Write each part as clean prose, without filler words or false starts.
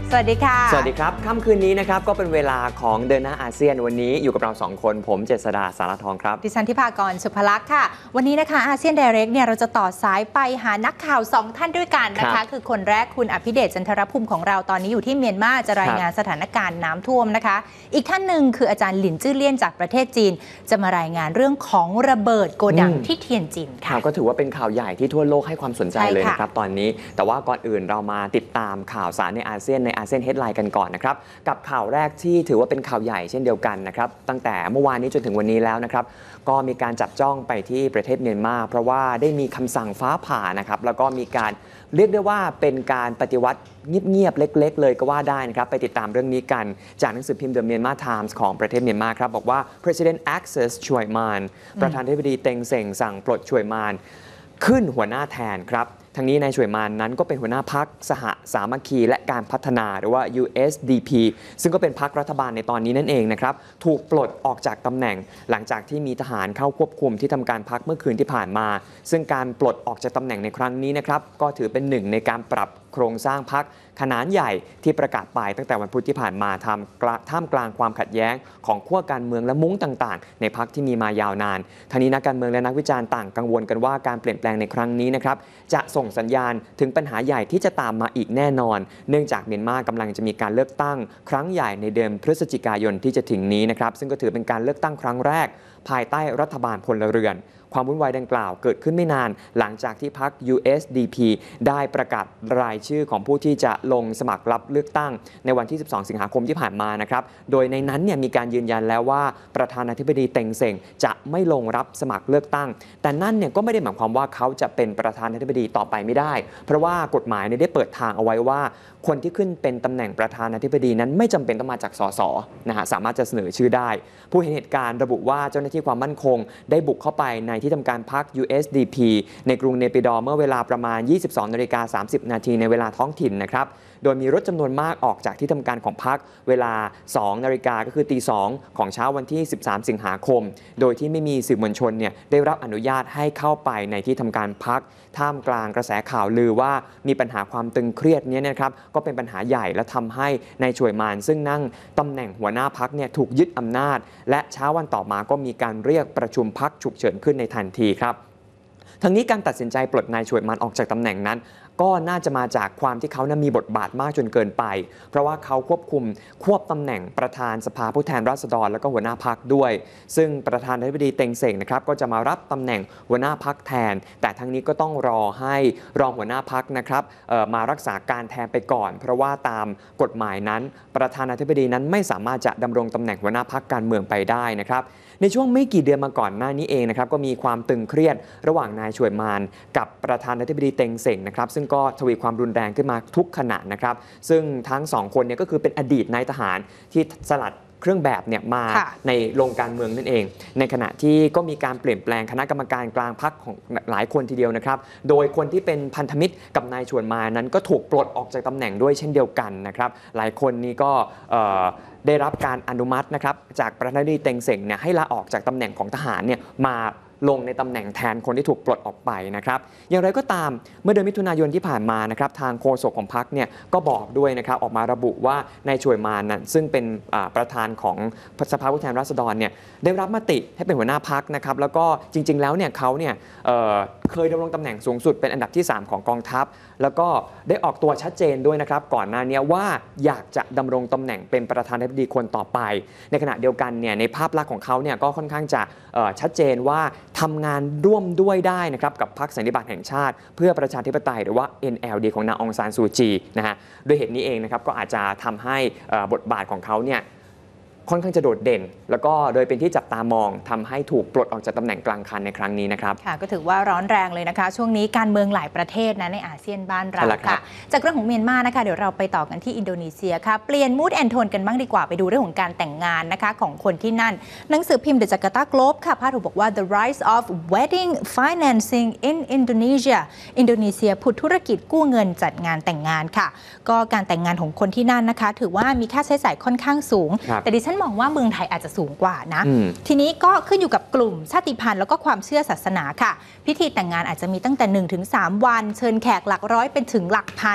สวัสดีค่ะสวัสดีครับค่ำคืนนี้นะครับก็เป็นเวลาของเดินหน้าอาเซียนวันนี้อยู่กับเรา2คนผมเจษฎาสารทองครับดิฉันทิพากรสุภลักษณ์ค่ะวันนี้นะคะอาเซียนไดเรกเนี่ยเราจะต่อสายไปหานักข่าว2ท่านด้วยกันนะคะคือคนแรกคุณอภิเดชจันทรภูมิของเราตอนนี้อยู่ที่เมียนมาจะรายงานสถานการณ์น้ำท่วมนะคะอีกท่านหนึ่งคืออาจารย์หลินจื้อเลี่ยนจากประเทศจีนจะมารายงานเรื่องของระเบิดโกดังที่เทียนจินค่ะก็ถือว่าเป็นข่าวใหญ่ที่ทั่วโลกให้ความสนใจเลยนะครับตอนนี้แต่ว่าก่อนอื่นเรามาติดตามข่าวสารในอาเซียนเฮดไลน์กันก่อนนะครับกับข่าวแรกที่ถือว่าเป็นข่าวใหญ่เช่นเดียวกันนะครับตั้งแต่เมื่อวานนี้จนถึงวันนี้แล้วนะครับก็มีการจับจ้องไปที่ประเทศเมียนมาเพราะว่าได้มีคำสั่งฟ้าผ่านะครับแล้วก็มีการเรียกได้ว่าเป็นการปฏิวัติเงียบๆเล็กๆเลยก็ว่าได้นะครับไปติดตามเรื่องนี้กันจากหนังสือพิมพ์ The Myanmar Times ของประเทศเมียนมาครับบอกว่า President Access ช่วยมานประธานาธิบดีเต็งเซ็งสั่งปลดช่วยมานขึ้นหัวหน้าแทนครับทั้งนี้นายช่วยมานนั้นก็เป็นหัวหน้าพรรคสหสามัคคีและการพัฒนาหรือว่า USDP ซึ่งก็เป็นพรรครัฐบาลในตอนนี้นั่นเองนะครับถูกปลดออกจากตำแหน่งหลังจากที่มีทหารเข้าควบคุมที่ทำการพรรคเมื่อคืนที่ผ่านมาซึ่งการปลดออกจากตำแหน่งในครั้งนี้นะครับก็ถือเป็นหนึ่งในการปรับโครงสร้างพรรคขนาดใหญ่ที่ประกาศไปตั้งแต่วันพุธที่ผ่านมาท่ามกลางความขัดแย้งของขั้วการเมืองและมุ้งต่างๆในพรรคที่มีมายาวนานทั้งนี้นักการเมืองและนักวิจารณ์ต่างกังวลกันว่าการเปลี่ยนแปลงในครั้งนี้นะครับจะส่งสัญญาณถึงปัญหาใหญ่ที่จะตามมาอีกแน่นอนเนื่องจากเมียนมากำลังจะมีการเลือกตั้งครั้งใหญ่ในเดือนพฤศจิกายนที่จะถึงนี้นะครับซึ่งก็ถือเป็นการเลือกตั้งครั้งแรกภายใต้รัฐบาลพลเรือนความวุ่นวายดังกล่าวเกิดขึ้นไม่นานหลังจากที่พรรค USDP ได้ประกาศรายชื่อของผู้ที่จะลงสมัครรับเลือกตั้งในวันที่ 12 สิงหาคมที่ผ่านมานะครับโดยในนั้นเนี่ยมีการยืนยันแล้วว่าประธานาธิบดีเต็งเซ็งจะไม่ลงรับสมัครเลือกตั้งแต่นั่นเนี่ยก็ไม่ได้หมายความว่าเขาจะเป็นประธานาธิบดีต่อไปไม่ได้เพราะว่ากฎหมายได้เปิดทางเอาไว้ว่าคนที่ขึ้นเป็นตำแหน่งประธานาธิบดีนั้นไม่จำเป็นต้องมาจากสสนะฮะสามารถจะเสนอชื่อได้ผู้เห็นเหตุการณ์ระบุว่าเจ้าหน้าที่ความมั่นคงได้บุกเข้าไปในที่ทำการพรรค USDP ในกรุงเนปิดอร์เมื่อเวลาประมาณ 22:30 น.ในเวลาท้องถิ่นนะครับโดยมีรถจำนวนมากออกจากที่ทำการของพรรคเวลา 2 นาฬิกาก็คือตี 2ของเช้าวันที่ 13 สิงหาคมโดยที่ไม่มีสื่อมวลชนเนี่ยได้รับอนุญาตให้เข้าไปในที่ทำการพรรคท่ามกลางกระแสข่าวลือว่ามีปัญหาความตึงเครียดนี้นะครับก็เป็นปัญหาใหญ่และทำให้นายช่วยมานซึ่งนั่งตำแหน่งหัวหน้าพรรคเนี่ยถูกยึดอำนาจและเช้าวันต่อมาก็มีการเรียกประชุมพรรคฉุกเฉินขึ้นในทันทีครับทั้งนี้การตัดสินใจปลดนายช่วยมานออกจากตำแหน่งนั้นก็น่าจะมาจากความที่เขามีบทบาทมากจนเกินไปเพราะว่าเขาควบตำแหน่งประธานสภาผู้แทนราษฎรและก็หัวหน้าพรรคด้วยซึ่งประธานาธิบดีเต็งเซ็งนะครับก็จะมารับตำแหน่งหัวหน้าพรรคแทนแต่ทั้งนี้ก็ต้องรอให้รองหัวหน้าพรรคนะครับมารักษาการแทนไปก่อนเพราะว่าตามกฎหมายนั้นประธานาธิบดีนั้นไม่สามารถจะดำรงตำแหน่งหัวหน้าพรรคการเมืองไปได้นะครับในช่วงไม่กี่เดือนมาก่อนหน้านี้เองนะครับก็มีความตึงเครียดระหว่างนายช่วยมานกับประธานาธิบดีเต็งเซ็งนะครับซึ่งก็ทวีความรุนแรงขึ้นมาทุกขณะนะครับซึ่งทั้งสองคนเนี่ยก็คือเป็นอดีตนายทหารที่สลัดเครื่องแบบเนี่ยมาในโรงการเมืองนั่นเองในขณะที่ก็มีการเปลี่ยนแปลงคณะกรรมการกลางพรรคของหลายคนทีเดียวนะครับโดยคนที่เป็นพันธมิตรกับนายชวนมานั้นก็ถูกปลดออกจากตำแหน่งด้วยเช่นเดียวกันนะครับหลายคนนี้ก็ได้รับการอนุมัตินะครับจากประธานาธิบดีเต็งเซ็งเนี่ยให้ลาออกจากตำแหน่งของทหารเนี่ยมาลงในตำแหน่งแทนคนที่ถูกปลดออกไปนะครับอย่างไรก็ตามเมื่อเดือนมิถุนายนที่ผ่านมานะครับทางโฆษกของพรรคเนี่ยก็บอกด้วยนะครับออกมาระบุว่านายช่วยมานนั้นซึ่งเป็นประธานของสภาผู้แทนราษฎรเนี่ยได้รับมติให้เป็นหัวหน้าพรรคนะครับแล้วก็จริงๆแล้วเนี่ยเขาเนี่ยเคยดำรงตำแหน่งสูงสุดเป็นอันดับที่3ของกองทัพแล้วก็ได้ออกตัวชัดเจนด้วยนะครับก่อนหน้านี้ว่าอยากจะดำรงตำแหน่งเป็นประธานาธิบดีคนต่อไปในขณะเดียวกันเนี่ยในภาพลักษณ์ของเขาเนี่ยก็ค่อนข้างจะชัดเจนว่าทำงานร่วมด้วยได้นะครับกับพรรคสันนิบาตแห่งชาติเพื่อประชาธิปไตยหรือว่า NLD ของนางองซานซูจีนะฮะด้วยเหตุนี้เองนะครับก็อาจจะทำให้บทบาทของเขาเนี่ยค่อนข้างจะโดดเด่นแล้วก็โดยเป็นที่จับตามองทำให้ถูกปลดออกจากตำแหน่งกลางคันในครั้งนี้นะครับค่ะก็ถือว่าร้อนแรงเลยนะคะช่วงนี้การเมืองหลายประเทศนะในอาเซียนบ้านเราค่ะจากเรื่องของเมียนมานะคะเดี๋ยวเราไปต่อกันที่อินโดนีเซียค่ะเปลี่ยนมูดแอนโทนกันบ้างดีกว่าไปดูเรื่องของการแต่งงานนะคะของคนที่นั่นหนังสือพิมพ์ The Jakarta Globe ค่ะพาดหัวบอกว่า The Rise of Wedding Financing in Indonesia อินโดนีเซียผุดธุรกิจกู้เงินจัดงานแต่งงานค่ะก็การแต่งงานของคนที่นั่นนะคะถือว่ามีค่าใช้จ่ายค่อนข้างสูงแต่ดิฉันมองว่าเมืองไทยอาจจะสูงกว่านะทีนี้ก็ขึ้นอยู่กับกลุ่มชาติพันธุ์แล้วก็ความเชื่อศาสนาค่ะพิธีแต่งงานอาจจะมีตั้งแต่ 1-3 วันเชิญแขกหลักร้อยเป็นถึงหลักพัน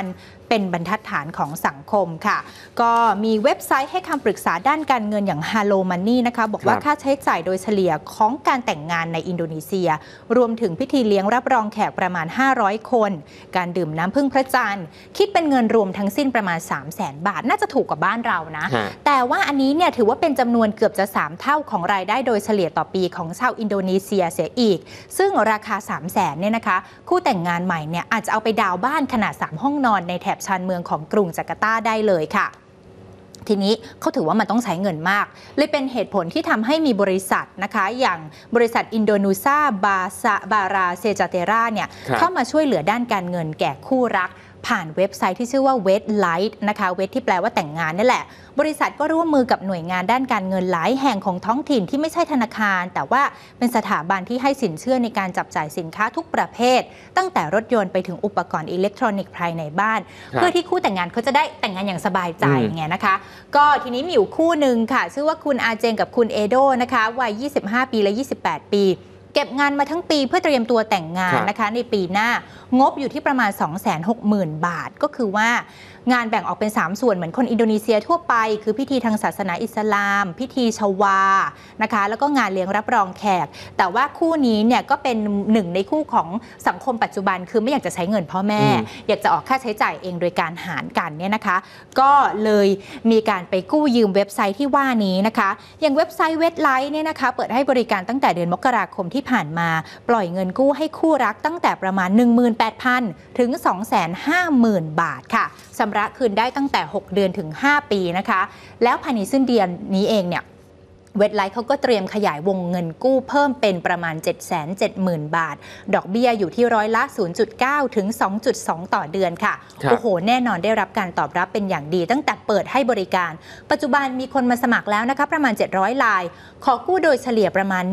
เป็นบรรทัดฐานของสังคมค่ะก็มีเว็บไซต์ให้คำปรึกษาด้านการเงินอย่าง Hello Money นะคะบอกว่าค่าใช้จ่ายโดยเฉลี่ยของการแต่งงานในอินโดนีเซียรวมถึงพิธีเลี้ยงรับรองแขกประมาณ500คนการดื่มน้ำพึ่งพระจันทร์คิดเป็นเงินรวมทั้งสิ้นประมาณ 300,000 บาทน่าจะถูกกว่าบ้านเรานะแต่ว่าอันนี้เนี่ยถือว่าเป็นจำนวนเกือบจะ3เท่าของรายได้โดยเฉลี่ยต่อปีของชาวอินโดนีเซียเสียอีกซึ่งราคา 300,000 เนี่ยนะคะคู่แต่งงานใหม่เนี่ยอาจจะเอาไปดาวน์บ้านขนาด3ห้องนอนในแถบชานเมืองของกรุงจาการ์ตาได้เลยค่ะทีนี้เขาถือว่ามันต้องใช้เงินมากเลยเป็นเหตุผลที่ทำให้มีบริษัทนะคะอย่างบริษัทอินโดนีเซียบาราเซจาเตราเนี่ยเข้ามาช่วยเหลือด้านการเงินแก่คู่รักผ่านเว็บไซต์ที่ชื่อว่าเวทไลท์นะคะเวทที่แปลว่าแต่งงานนั่นแหละบริษัทก็ร่วมมือกับหน่วยงานด้านการเงินหลายแห่งของท้องถิ่นที่ไม่ใช่ธนาคารแต่ว่าเป็นสถาบันที่ให้สินเชื่อในการจับจ่ายสินค้าทุกประเภทตั้งแต่รถยนต์ไปถึงอุปกรณ์อิเล็กทรอนิกส์ภายในบ้านเพื่อที่คู่แต่งงานเขาจะได้แต่งงานอย่างสบายใจไงนะคะก็ทีนี้มีอยู่คู่หนึ่งค่ะชื่อว่าคุณอาเจงกับคุณเอโดนะคะวัย25 ปีและ28 ปีเก็บงานมาทั้งปีเพื่อเตรียมตัวแต่งงานนะคะในปีหน้างบอยู่ที่ประมาณ 260,000 บาทก็คือว่างานแบ่งออกเป็น3ส่วนเหมือนคนอินโดนีเซียทั่วไปคือพิธีทางศาสนาอิสลามพิธีชวานะคะแล้วก็งานเลี้ยงรับรองแขกแต่ว่าคู่นี้เนี่ยก็เป็นหนึ่งในคู่ของสังคมปัจจุบันคือไม่อยากจะใช้เงินพ่อแม่อยากจะออกค่าใช้จ่ายเองโดยการหารกันเนี่ยนะคะก็เลยมีการไปกู้ยืมเว็บไซต์ที่ว่านี้นะคะอย่างเว็บไซต์เวทไลท์เนี่ยนะคะเปิดให้บริการตั้งแต่เดือนมกราคมที่ผ่านมาปล่อยเงินกู้ให้คู่รักตั้งแต่ประมาณ 18,000 ถึง 250,000 บาทค่ะชำระคืนได้ตั้งแต่6 เดือนถึง5 ปีนะคะแล้วภายในสิ้นเดือนนี้เองเนี่ยเวทไลท์เขาก็เตรียมขยายวงเงินกู้เพิ่มเป็นประมาณ 770,000 บาทดอกเบี้ยอยู่ที่ร้อยละ 0.9 ถึง 2.2 ต่อเดือนค่ะโอ้โหแน่นอนได้รับการตอบรับเป็นอย่างดีตั้งแต่เปิดให้บริการปัจจุบันมีคนมาสมัครแล้วนะคะประมาณ700 รายขอกู้โดยเฉลี่ยประมาณ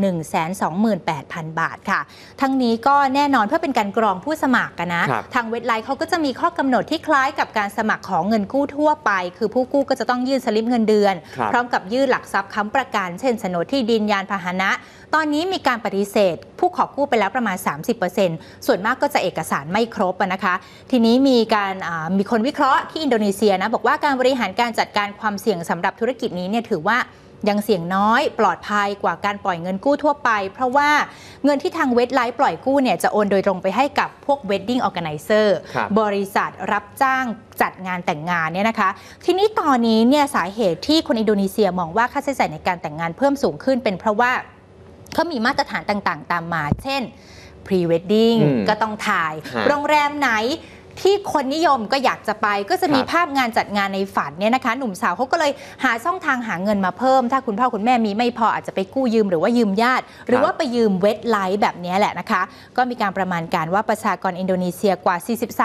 128,000 บาทค่ะทั้งนี้ก็แน่นอนเพื่อเป็นการกรองผู้สมัครนะทางเวทไลท์เขาก็จะมีข้อกำหนดที่คล้ายกับการสมัครของเงินกู้ทั่วไปคือผู้กู้ก็จะต้องยื่นสลิปเงินเดือนพร้อมกับยื่นหลักทรัพย์ค้ำประกันเช่นโฉนดที่ดินยานพาหนะตอนนี้มีการปฏิเสธผู้ขอกู้ไปแล้วประมาณ 30% ส่วนมากก็จะเอกสารไม่ครบนะคะทีนี้มีคนวิเคราะห์ที่อินโดนีเซียนะบอกว่าการบริหารการจัดการความเสี่ยงสำหรับธุรกิจนี้เนี่ยถือว่ายังเสี่ยงน้อยปลอดภัยกว่าการปล่อยเงินกู้ทั่วไปเพราะว่าเงินที่ทางเวทไลท์ปล่อยกู้เนี่ยจะโอนโดยตรงไปให้กับพวก Wedding Organizer บริษัทรับจ้างจัดงานแต่งงานเนี่ยนะคะทีนี้ตอนนี้เนี่ยสาเหตุที่คนอินโดนีเซียมองว่าค่าใช้จ่ายในการแต่งงานเพิ่มสูงขึ้นเป็นเพราะว่าเขามีมาตรฐานต่างๆตามมาเช่น Pre-Wedding ก็ต้องถ่ายโรงแรมไหนที่คนนิยมก็อยากจะไปก็จะมีภาพงานจัดงานในฝันเนี่ยนะคะหนุ่มสาวเขาก็เลยหาช่องทางหาเงินมาเพิ่มถ้าคุณพ่อคุณแม่มีไม่พออาจจะไปกู้ยืมหรือว่ายืมญาติหรือว่าไปยืมเวทไลท์แบบนี้แหละนะคะก็มีการประมาณการว่าประชากรอินโดนีเซียกว่า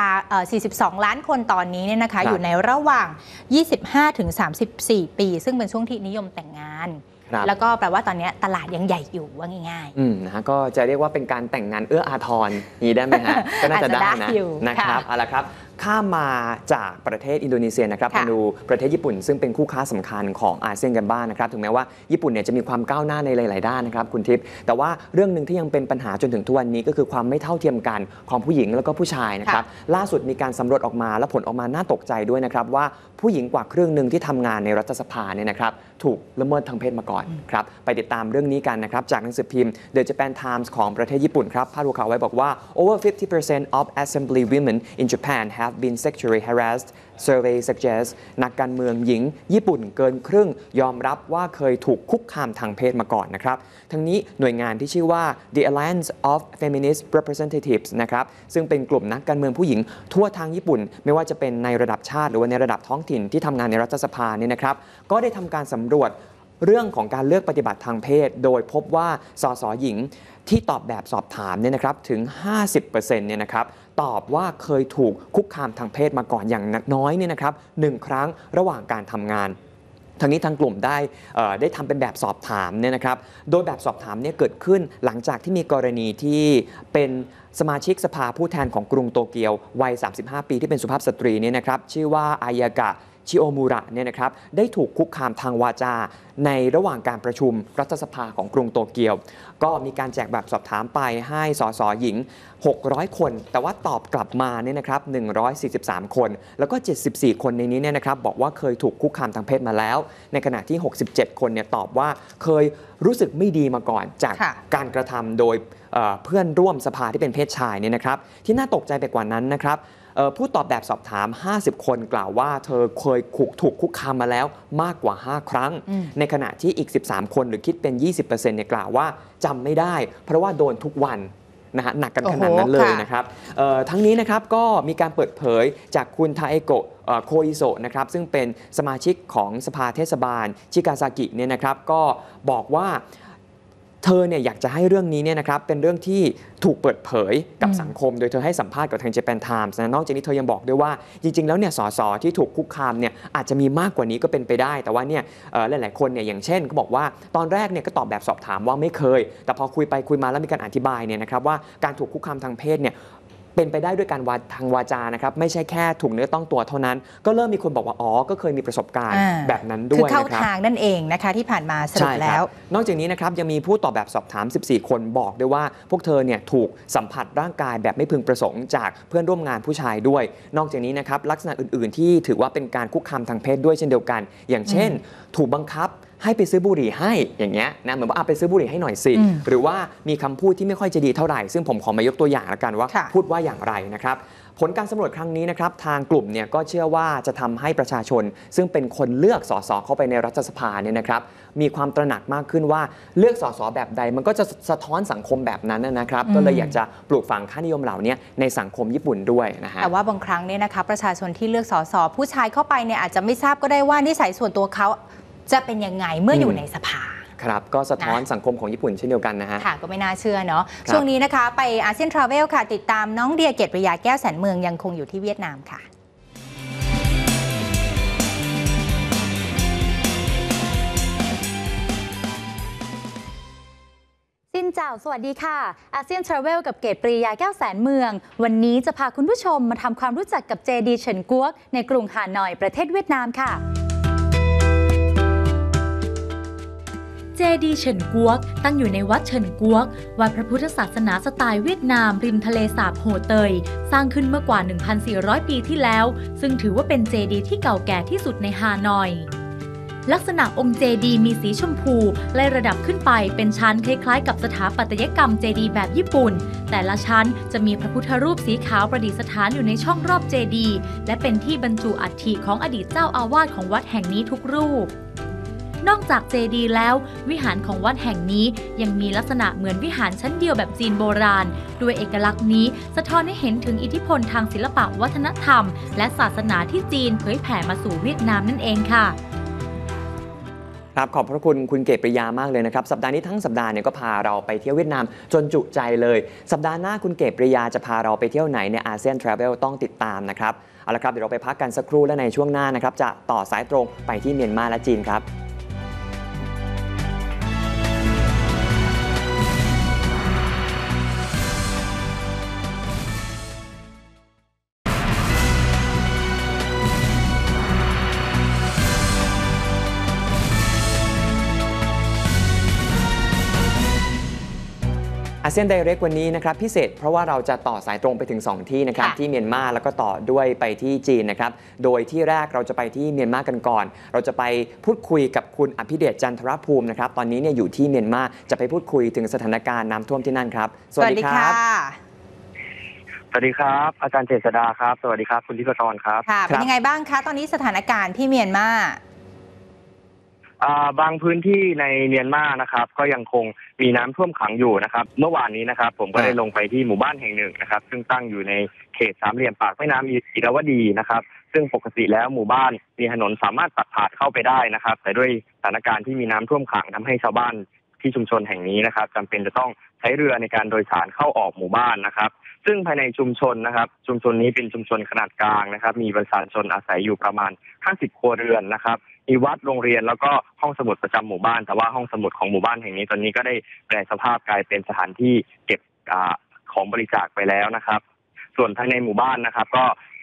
42 ล้านคนตอนนี้เนี่ยนะคะอยู่ในระหว่าง 25-34 ปีซึ่งเป็นช่วงที่นิยมแต่งงานแล้วก็แปลว่าตอนนี้ตลาดยังใหญ่อยู่ว่าง่ายๆนะฮะก็จะเรียกว่าเป็นการแต่งงานเอื้ออาทรนี้ได้ไหมฮะก็น่าจะได้นะครับเอาละครับข้ามมาจากประเทศอินโดนีเซียนะครับมาดูประเทศญี่ปุ่นซึ่งเป็นคู่ค้าสำคัญของอาเซียนกันบ้างนะครับถึงแม้ว่าญี่ปุ่นเนี่ยจะมีความก้าวหน้าในหลายๆด้านนะครับคุณทิพย์แต่ว่าเรื่องหนึ่งที่ยังเป็นปัญหาจนถึงทุกวันนี้ก็คือความไม่เท่าเทียมกันของผู้หญิงแล้วก็ผู้ชายนะครับล่าสุดมีการสำรวจออกมาและผลออกมาน่าตกใจด้วยนะครับว่าผู้หญิงกว่าครึ่งหนึ่งที่ทำงานในรัฐสภาเนี่ยนะครับถูกละเมิดทางเพศมาก่อนครับไปติดตามเรื่องนี้กันนะครับจากหนังสือพิมพ์ The Japan Times ของประเทศญี่ปุ่นครับพาดหัวข่าวไว้บอกว่า over 50% of assembly women in Japan have been sexually harassed survey suggests นักการเมืองหญิงญี่ปุ่นเกินครึ่งยอมรับว่าเคยถูกคุกคามทางเพศมาก่อนนะครับทั้งนี้หน่วยงานที่ชื่อว่า The Alliance of Feminist Representatives นะครับซึ่งเป็นกลุ่มนักการเมืองผู้หญิงทั่วทางญี่ปุ่นไม่ว่าจะเป็นในระดับชาติหรือว่าในระดับท้องถิ่นที่ทำงานในรัฐสภาเนี่ยนะครับก็ได้ทำการสำรวจเรื่องของการเลือกปฏิบัติทางเพศโดยพบว่าสสหญิงที่ตอบแบบสอบถามเนี่ยนะครับถึง 50% เนี่ยนะครับตอบว่าเคยถูกคุกคามทางเพศมาก่อนอย่างน้อยเนี่ยนะครับ1 ครั้งระหว่างการทำงานทั้งนี้ทางกลุ่มได้ทำเป็นแบบสอบถามเนี่ยนะครับโดยแบบสอบถามเนี่ยเกิดขึ้นหลังจากที่มีกรณีที่เป็นสมาชิกสภาผู้แทนของกรุงโตเกียววัย35 ปีที่เป็นสุภาพสตรีเนี่ยนะครับชื่อว่าอายากะชิโอมูระเนี่ยนะครับได้ถูกคุกคามทางวาจาในระหว่างการประชุมรัฐสภาของกรุงโตเกียวก็มีการแจกแบบสอบถามไปให้สสหญิง600 คนแต่ว่าตอบกลับมาเนี่ยนะครับ143 คนแล้วก็ 74 คนในนี้เนี่ยนะครับบอกว่าเคยถูกคุกคามทางเพศมาแล้วในขณะที่ 67 คนเนี่ยตอบว่าเคยรู้สึกไม่ดีมาก่อนจากการกระทำโดยเพื่อนร่วมสภาที่เป็นเพศชายเนี่ยนะครับที่น่าตกใจไปกว่านั้นนะครับผู้ตอบแบบสอบถาม50 คนกล่าวว่าเธอเคยถูกคุกคามมาแล้วมากกว่า5 ครั้งในขณะที่อีก13 คนหรือคิดเป็น 20% เนี่ยกล่าวว่าจำไม่ได้เพราะว่าโดนทุกวันนะฮะหนักกันขนาดนั้นเลยนะครับทั้งนี้นะครับก็มีการเปิดเผยจากคุณทาเอโกะโคอิโซะนะครับซึ่งเป็นสมาชิกของสภาเทศบาลชิกาซากิเนี่ยนะครับก็บอกว่าเธอเนี่ยอยากจะให้เรื่องนี้เนี่ยนะครับเป็นเรื่องที่ถูกเปิดเผยกับสังคมโดยเธอให้สัมภาษณ์กับทาง Japan Times นะนอกจากนี้เธอยังบอกด้วยว่าจริงๆแล้วเนี่ยสสที่ถูกคุกคามเนี่ยอาจจะมีมากกว่านี้ก็เป็นไปได้แต่ว่าเนี่ยหลายๆคนเนี่ยอย่างเช่นก็บอกว่าตอนแรกเนี่ยก็ตอบแบบสอบถามว่าไม่เคยแต่พอคุยไปคุยมาแล้วมีการอธิบายเนี่ยนะครับว่าการถูกคุกคามทางเพศเนี่ยเป็นไปได้ด้วยการทางวาจานะครับไม่ใช่แค่ถูกเนื้อต้องตัวเท่านั้นก็เริ่มมีคนบอกว่าอ๋อก็เคยมีประสบการณ์แบบนั้นด้วยนะครับคือเข้าทางนั่นเองนะคะที่ผ่านมาสรุปแล้วนอกจากนี้นะครับยังมีผู้ตอบแบบสอบถาม14 คนบอกด้วยว่าพวกเธอเนี่ยถูกสัมผัสร่างกายแบบไม่พึงประสงค์จากเพื่อนร่วมงานผู้ชายด้วยนอกจากนี้นะครับลักษณะอื่นๆที่ถือว่าเป็นการคุกคามทางเพศด้วยเช่นเดียวกันอย่างเช่นถูกบังคับให้ไปซื้อบุหรี่ให้อย่างเงี้ยนะเหมือนว่าไปซื้อบุหรี่ให้หน่อยสิหรือว่ามีคำพูดที่ไม่ค่อยจะดีเท่าไหร่ซึ่งผมขอมายกตัวอย่างละกันว่าพูดว่าอย่างไรนะครับผลการสำรวจครั้งนี้นะครับทางกลุ่มเนี่ยก็เชื่อว่าจะทำให้ประชาชนซึ่งเป็นคนเลือกสสเข้าไปในรัฐสภาเนี่ยนะครับมีความตระหนักมากขึ้นว่าเลือกสสแบบใดมันก็จะสะท้อนสังคมแบบนั้นนะครับก็เลยอยากจะปลูกฝังค่านิยมเหล่านี้ในสังคมญี่ปุ่นด้วยนะฮะแต่ว่าบางครั้งเนี่ยนะคะประชาชนที่เลือกสสผู้ชายเข้าไปเนี่ยอาจจะไม่ทราบก็ได้ว่านิสัยส่วนตัวเขาจะเป็นยังไงเมื่ออยู่ในสภาครับก็สะท้อนสังคมของญี่ปุ่นเช่นเดียวกันนะฮะค่ะก็ไม่น่าเชื่อเนาะช่วงนี้นะคะไปอาเซียนทราเวลค่ะติดตามน้องเดียเกตปริยาแก้วแสนเมืองยังคงอยู่ที่เวียดนามค่ะซินเจ้าสวัสดีค่ะอาเซียนทราเวลกับเกตปริยาแก้วแสนเมืองวันนี้จะพาคุณผู้ชมมาทำความรู้จักกับเจดีย์เฉินกัวกในกรุงฮานอยประเทศเวียดนามค่ะเจดีย์เฉินกัวกตั้งอยู่ในวัดเฉินกัวกวัดพระพุทธศาสนาสไตล์เวียดนามริมทะเลสาบโฮเตยสร้างขึ้นเมื่อกว่า 1,400 ปีที่แล้วซึ่งถือว่าเป็นเจดีย์ที่เก่าแก่ที่สุดในฮานอยลักษณะองค์เจดีย์มีสีชมพูไล่ระดับขึ้นไปเป็นชั้นคล้ายๆกับสถาปัตยกรรมเจดีย์แบบญี่ปุ่นแต่ละชั้นจะมีพระพุทธรูปสีขาวประดิษฐานอยู่ในช่องรอบเจดีย์และเป็นที่บรรจุอัฐิของอดีตเจ้าอาวาสของวัดแห่งนี้ทุกรูปนอกจากเจดีย์แล้ววิหารของวัดแห่งนี้ยังมีลักษณะเหมือนวิหารชั้นเดียวแบบจีนโบราณด้วยเอกลักษณ์นี้สะท้อนให้เห็นถึงอิทธิพลทางศิลปะวัฒนธรรมและศาสนาที่จีนเผยแผ่มาสู่เวียดนามนั่นเองค่ะครับขอบพระคุณคุณเกตปริยามากเลยนะครับสัปดาห์นี้ทั้งสัปดาห์เนี่ยก็พาเราไปเที่ยวเวียดนามจนจุใจเลยสัปดาห์หน้าคุณเกตปริยาจะพาเราไปเที่ยวไหนในอาเซียนทราเวลต้องติดตามนะครับเอาละครับเดี๋ยวเราไปพักกันสักครู่และในช่วงหน้านะครับจะต่อสายตรงไปที่เมียนมาและจีนครับอาเซียนไดเรกวันนี้นะครับพิเศษเพราะว่าเราจะต่อสายตรงไปถึง2ที่นะครับที่เมียนมาแล้วก็ต่อด้วยไปที่จีนนะครับโดยที่แรกเราจะไปที่เมียนมากันก่อนเราจะไปพูดคุยกับคุณอภิเดชจันทรภูมินะครับตอนนี้เนี่ยอยู่ที่เมียนมาจะไปพูดคุยถึงสถานการณ์น้ำท่วมที่นั่นครับสวัสดีครับสวัสดีครับอาจารย์เจษฎาครับสวัสดีครับคุณทิพย์กรครับค่ะเป็นยังไงบ้างคะตอนนี้สถานการณ์ที่เมียนมาบางพื้นที่ในเมียนมานะครับก็ยังคงมีน้ำท่วมขังอยู่นะครับเมื่อวานนี้นะครับผมก็ได้ลงไปที่หมู่บ้านแห่งหนึ่งนะครับซึ่งตั้งอยู่ในเขตสามเหลี่ยมปากแม่น้ำอิราวดีนะครับซึ่งปกติแล้วหมู่บ้านมีถนนสามารถตัดผ่านเข้าไปได้นะครับแต่ด้วยสถานการณ์ที่มีน้ำท่วมขังทำให้ชาวบ้านที่ชุมชนแห่งนี้นะครับจำเป็นจะต้องใช้เรือในการโดยสารเข้าออกหมู่บ้านนะครับซึ่งภายในชุมชนนะครับชุมชนนี้เป็นชุมชนขนาดกลางนะครับมีประชาชนอาศัยอยู่ประมาณ50 ครัวเรือนนะครับมีวัดโรงเรียนแล้วก็ห้องสมุดประจำหมู่บ้านแต่ว่าห้องสมุดของหมู่บ้านแห่งนี้ตอนนี้ก็ได้แปลสภาพกลายเป็นสถานที่เก็บของบริจาคไปแล้วนะครับส่วนภายในหมู่บ้านนะครับก็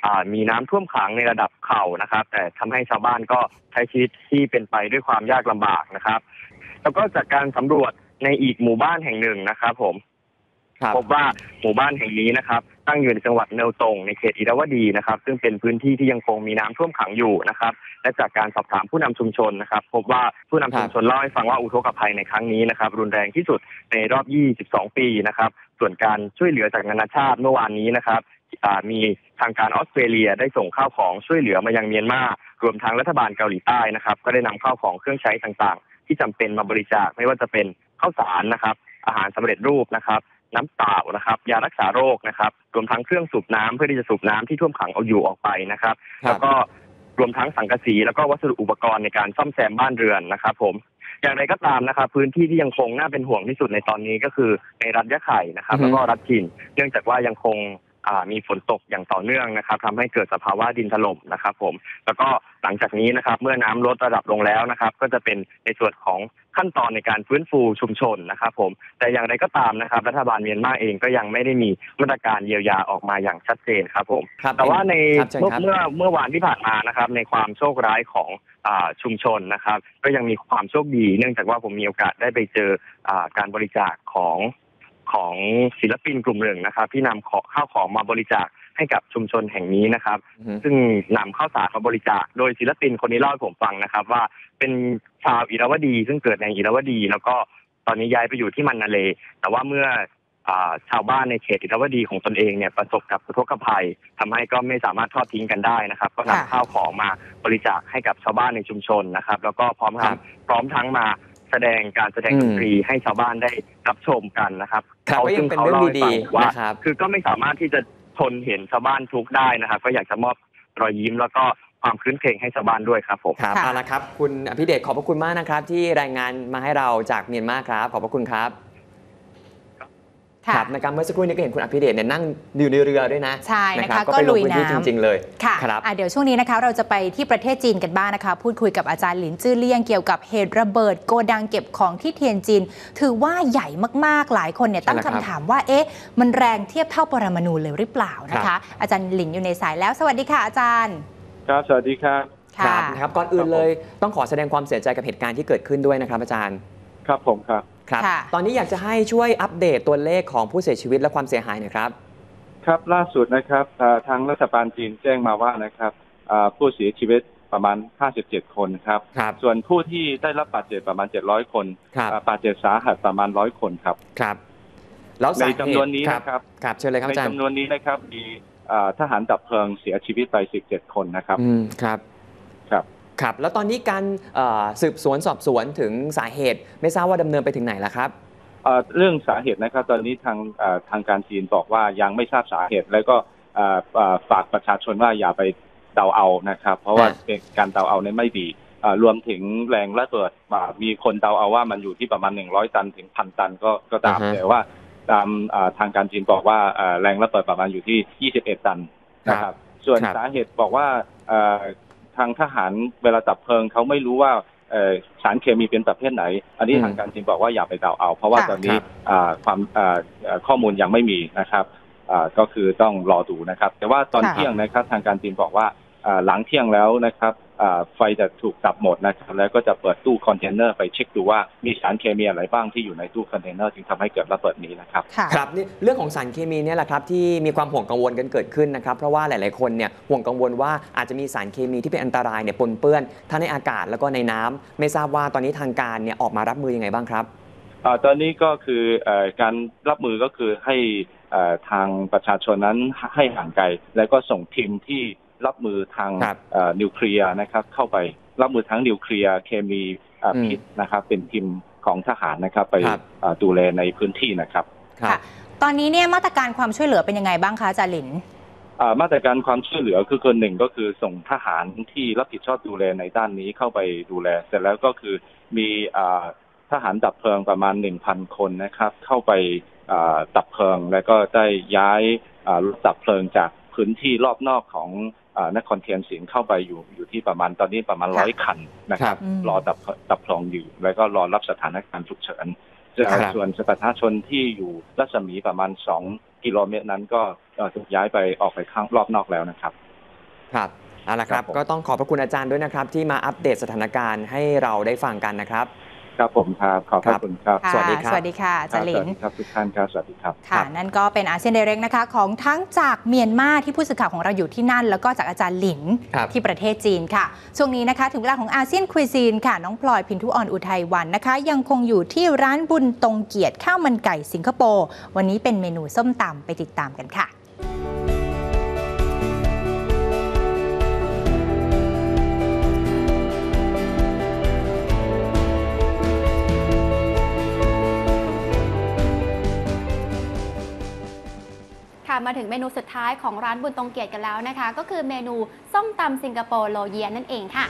มีน้ำท่วมขังในระดับเข่านะครับแต่ทำให้ชาวบ้านก็ใช้ชีวิตที่เป็นไปด้วยความยากลำบากนะครับแล้วก็จากการสำรวจในอีกหมู่บ้านแห่งหนึ่งนะครับผมพบว่าหมู่บ้านแห่งนี้นะครับตั้งอยู่ในจังหวัดเนลตงในเขตอิราวดีนะครับซึ่งเป็นพื้นที่ที่ยังคงมีน้ำท่วมขังอยู่นะครับและจากการสอบถามผู้นำชุมชนนะครับพบว่าผู้นำชุมชนเล่าให้ฟังว่าอุทกภัยในครั้งนี้นะครับรุนแรงที่สุดในรอบ22 ปีนะครับส่วนการช่วยเหลือจากนานาชาติเมื่อวานนี้นะครับมีทางการออสเตรเลียได้ส่งข้าวของช่วยเหลือมายังเมียนมารวมทั้งรัฐบาลเกาหลีใต้นะครับก็ได้นำข้าวของเครื่องใช้ต่างๆที่จำเป็นมาบริจาคไม่ว่าจะเป็นข้าวสารนะครับอาหารสำเร็จรูปนะครับน้ำเปล่านะครับยารักษาโรคนะครับรวมทั้งเครื่องสูบน้ำเพื่อที่จะสูบน้ำที่ท่วมขังเอาอยู่ออกไปนะครับแล้วก็รวมทั้งสังกะสีแล้วก็วัสดุอุปกรณ์ในการซ่อมแซมบ้านเรือนนะครับผมอย่างไรก็ตามนะครับพื้นที่ที่ยังคงน่าเป็นห่วงที่สุดในตอนนี้ก็คือในรัฐยะไข่นะครับแล้วก็รัฐถิ่นเนื่องจากว่ายังคงมีฝนตกอย่างต่อเนื่องนะครับทำให้เกิดสภาวะดินถล่มนะครับผมแล้วก็หลังจากนี้นะครับเมื่อน้ำลดระดับลงแล้วนะครับก็จะเป็นในส่วนของขั้นตอนในการฟื้นฟูชุมชนนะครับผมแต่อย่างไรก็ตามนะครับรัฐบาลเมียนมาเองก็ยังไม่ได้มีมาตรการเยียวยาออกมาอย่างชัดเจนครับผมแต่ว่าในเมื่อวานที่ผ่านมานะครับในความโชคร้ายของชุมชนนะครับก็ยังมีความโชคดีเนื่องจากว่าผมมีโอกาสได้ไปเจอการบริจาคของศิลปินกลุ่มหนึ่งนะครับที่นำข้าวของมาบริจาคให้กับชุมชนแห่งนี้นะครับซึ่งนำข้าวสารมาบริจาคโดยศิลปินคนนี้เล่าให้ผมฟังนะครับว่าเป็นชาวอิราวดีซึ่งเกิดในอิราวดีแล้วก็ตอนนี้ย้ายไปอยู่ที่มันนาเลแต่ว่าเมื่อชาวบ้านในเขตอิราวดีของตนเองเนี่ยประสบกับอุทกภัยทำให้ก็ไม่สามารถทอดทิ้งกันได้นะครับก็นำข้าวของมาบริจาคให้กับชาวบ้านในชุมชนนะครับแล้วก็พร้อมทั้งมาการแสดงดนตรีให้ชาวบ้านได้รับชมกันนะครับซึ่งเขาเล่าให้ฟังว่าคือก็ไม่สามารถที่จะทนเห็นชาวบ้านทุกข์ได้นะครับก็อยากจะมอบรอยยิ้มแล้วก็ความคลื้นเครงให้ชาวบ้านด้วยครับผมครับเอาละครับคุณอภิเดชขอบพระคุณมากนะครับที่รายงานมาให้เราจากเมียนมาครับขอบพระคุณครับครับในการเมื่อสักครู่นี้ก็เห็นคุณอภิเดชเนี่ยนั่งอยู่ในเรือด้วยนะใช่นะคะก็ลุยน้ำจริงๆเลยค่ะเดี๋ยวช่วงนี้นะคะเราจะไปที่ประเทศจีนกันบ้างนะคะพูดคุยกับอาจารย์หลินจื้อเลี่ยงเกี่ยวกับเหตุระเบิดโกดังเก็บของที่เทียนจินถือว่าใหญ่มากๆหลายคนเนี่ยตั้งคำถามว่ามันแรงเทียบเท่าปรมาณูเลยหรือเปล่านะคะอาจารย์หลินอยู่ในสายแล้วสวัสดีค่ะอาจารย์ครับสวัสดีครับครับก่อนอื่นเลยต้องขอแสดงความเสียใจกับเหตุการณ์ที่เกิดขึ้นด้วยนะครับอาจารย์ครับผมครับตอนนี้อยากจะให้ช่วยอัปเดตตัวเลขของผู้เสียชีวิตและความเสียหายหน่อยครับครับล่าสุดนะครับทางรัฐบาลจีนแจ้งมาว่านะครับผู้เสียชีวิตประมาณ57 คนครับส่วนผู้ที่ได้รับบาดเจ็บประมาณ700 คนบาดเจ็บสาหัสประมาณ100 คนครับแล้วในจำนวนนี้นะครับเชิญเลยครับอาจารย์ในจำนวนนี้นะครับมีทหารดับเพลิงเสียชีวิตไป17 คนนะครับครับแล้วตอนนี้การสืบสวนสอบสวนถึงสาเหตุไม่ทราบว่าดำเนินไปถึงไหนแล้วครับเรื่องสาเหตุนะครับตอนนี้ทางการจีนบอกว่ายังไม่ทราบสาเหตุแล้วก็ฝากประชาชนว่าอย่าไปเดาเอานะครับเพราะว่าเป็นการเดาเอาเนี่ยไม่ดีรวมถึงแรงระเบิดมีคนเดาเอาว่ามันอยู่ที่ประมาณ100 ตันถึง 1,000 ตันก็ตามแต่ว่าตามทางการจีนบอกว่าแรงระเบิดประมาณอยู่ที่21 ตันนะครับส่วนสาเหตุบอกว่าทางทหารเวลาดับเพลิงเขาไม่รู้ว่าสารเคมีเป็นประเภทไหนอันนี้ทางการจีนบอกว่าอย่าไปเดาเอาเพราะว่าตอนนี้ความข้อมูลยังไม่มีนะครับก็คือต้องรอดูนะครับแต่ว่าตอนเที่ยงนะครับทางการจีนบอกว่าหลังเที่ยงแล้วนะครับไฟจะถูกดับหมดนะครับแล้วก็จะเปิดตู้คอนเทนเนอร์ไปเช็คดูว่ามีสารเคมีอะไรบ้างที่อยู่ในตู้คอนเทนเนอร์จึงทำให้เกิดระเบิดนี้นะครับครับนี่เรื่องของสารเคมีเนี่ยแหละครับที่มีความห่วงกังวลกันเกิดขึ้นนะครับเพราะว่าหลายๆคนเนี่ยห่วงกังวลว่าอาจจะมีสารเคมีที่เป็นอันตรายเนี่ยปนเปื้อนทั้งในอากาศแล้วก็ในน้ำไม่ทราบว่าตอนนี้ทางการเนี่ยออกมารับมือยังไงบ้างครับตอนนี้ก็คือการรับมือก็คือให้ทางประชาชนนั้นให้ห่างไกลแล้วก็ส่งทีมที่รับมือทางนิวเคลียร์นะครับเข้าไปรับมือทั้งนิวเคลียร์เคมีพิษนะครับเป็นทีมของทหารนะครับไปดูแลในพื้นที่นะครับค่ะตอนนี้เนี่ยมาตรการความช่วยเหลือเป็นยังไงบ้างคะอาจารย์หลินมาตรการความช่วยเหลือคือคนหนึ่งก็คือส่งทหารที่รับผิดชอบดูแลในด้านนี้เข้าไปดูแลเสร็จแล้วก็คือมีทหารดับเพลิงประมาณ 1,000 คนนะครับเข้าไปดับเพลิงแล้วก็ได้ย้ายรถดับเพลิงจากพื้นที่รอบนอกของนครเทียนสิงเข้าไปอยู่ที่ประมาณตอนนี้ประมาณ100 คันนะครับรอดับเพลิงอยู่แล้วก็รอรับสถานการณ์ฉุกเฉินส่วนประชาชนที่อยู่รัศมีประมาณ2 กิโลเมตรนั้นก็ถูกย้ายไปออกไปข้างรอบนอกแล้วนะครับครับเอาละครับครับผมก็ต้องขอบพระคุณอาจารย์ด้วยนะครับที่มาอัปเดตสถานการณ์ให้เราได้ฟังกันนะครับครับผมครับขอบพระคุณครับค่ะสวัสดีครับสวัสดีค่ะอาจารย์หลินสวัสดีครับทุกท่านครับสวัสดีครับค่ะ นั่นก็เป็นอาเซียนไดเรกนะคะของทั้งจากเมียนมาที่ผู้สื่อข่าวของเราอยู่ที่นั่น แล้วก็จากอาจารย์หลินครับที่ประเทศจีนค่ะ ช่วงนี้นะคะถึงเวลาของอาเซียนคุยซีนค่ะน้องพลอยพินทุออนอุทัยวันนะคะ ยังคงอยู่ที่ร้านบุญตรงเกียรติข้าวมันไก่สิงคโปร์วันนี้เป็นเมนูส้มตำไปติดตามกันค่ะค่ะมาถึงเมนูสุดท้ายของร้านบุญตรงเกียรติกันแล้วนะคะ ก็คือเมนูส้มตำสิงคโปร์โลเยียนั่นเองค่ะ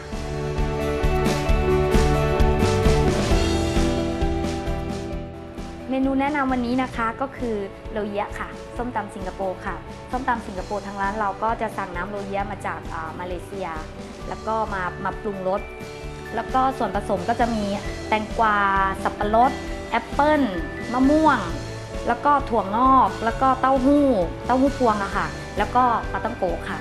เมนูแนะนำวันนี้นะคะก็คือโรเยียค่ะส้มตำสิงคโปร์ค่ะส้มตำสิงคโปร์ทางร้านเราก็จะสั่งน้ำโรเยียมาจากมาเลเซีย แล้วก็มาปรุงรสแล้วก็ส่วนผสมก็จะมีแตงกวาสับปะรดแอปเปิ้ลมะม่วง แล้วก็ถั่วงอกแล้วก็เต้าหู้พวงอะค่ะแล้วก็ปลาต้องโกค่ะ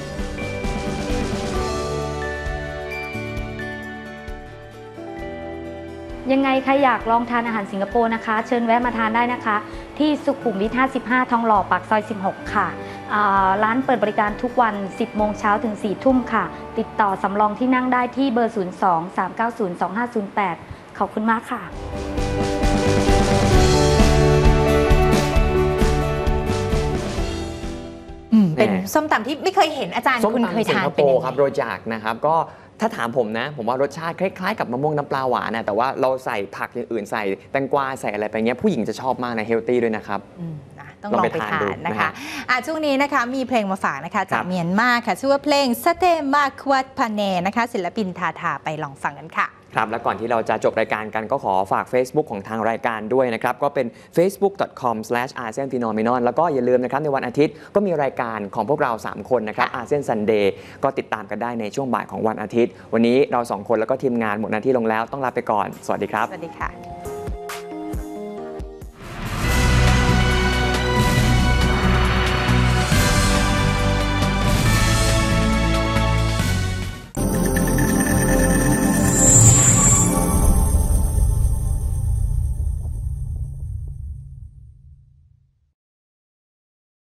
ยังไงใครอยากลองทานอาหารสิงคโปร์นะคะ เชิญแวะมาทานได้นะคะ ที่สุขุมวิท 55 ทองหล่อปากซอย 16 ค่ะร้านเปิดบริการทุกวัน 10 โมงเช้าถึง 4 ทุ่มค่ะ ติดต่อสำรองที่นั่งได้ที่เบอร์ 02-390-2508 ขอบคุณมากค่ะเป็นส้มตำที่ไม่เคยเห็นอาจารย์ส้มคุณเคยตำสิงทานคโปเป็นยังร์ไงครับโรจากนะครับก็ถ้าถามผมนะ ผมว่ารสชาติคล้ายๆกับมะม่วงน้ำปลาหวานนะแต่ว่าเราใส่ผักอย่างอื่นใส่แตงกวาใส่อะไรไปเงี้ยผู้หญิงจะชอบมากนะเฮลตี้ด้วยนะครับต้องลองไปทานนะคะช่วงนี้นะคะมีเพลงมาฝากนะคะจากเมียนมาค่ะชื่อว่าเพลงสเตมาควัดพาเนนะคะศิลปินทาทาไปลองฟังกันค่ะครับและก่อนที่เราจะจบรายการกันก็ขอฝาก Facebook ของทางรายการด้วยนะครับก็เป็น facebook.com/ASEANphenomenon แล้วก็อย่าลืมนะครับในวันอาทิตย์ก็มีรายการของพวกเรา 3 คนนะครับ ASEAN Sunday ก็ติดตามกันได้ในช่วงบ่ายของวันอาทิตย์วันนี้เรา 2 คนแล้วก็ทีมงานหมดหน้าที่ลงแล้วต้องลาไปก่อนสวัสดีครับสวัสดีค่ะ